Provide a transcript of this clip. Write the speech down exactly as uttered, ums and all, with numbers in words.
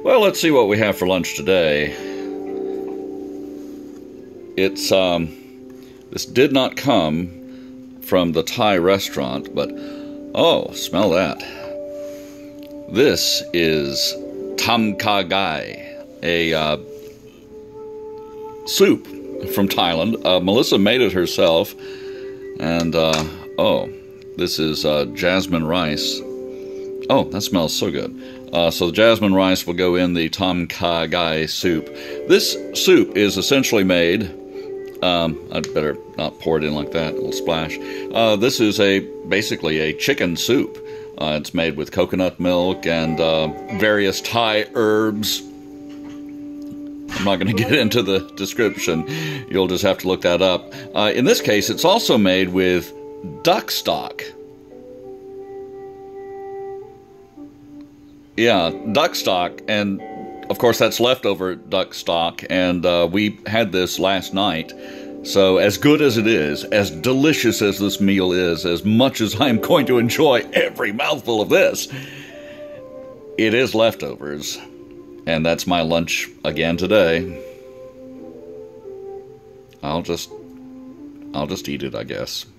Well, let's see what we have for lunch today. It's, um, this did not come from the Thai restaurant, but, oh, smell that. This is Tom Kha Gai, a uh, soup from Thailand. Uh, Melissa made it herself, and, uh, oh, this is uh, jasmine rice. Oh, that smells so good. Uh, so the jasmine rice will go in the Tom Kha Gai soup. This soup is essentially made... Um, I'd better not pour it in like that. It'll splash. Uh, this is a basically a chicken soup. Uh, it's made with coconut milk and uh, various Thai herbs. I'm not going to get into the description. You'll just have to look that up. Uh, in this case, it's also made with duck stock. Yeah, duck stock, and of course that's leftover duck stock, and uh, we had this last night. So as good as it is, as delicious as this meal is, as much as I'm going to enjoy every mouthful of this, it is leftovers. And that's my lunch again today. I'll just, I'll just eat it, I guess.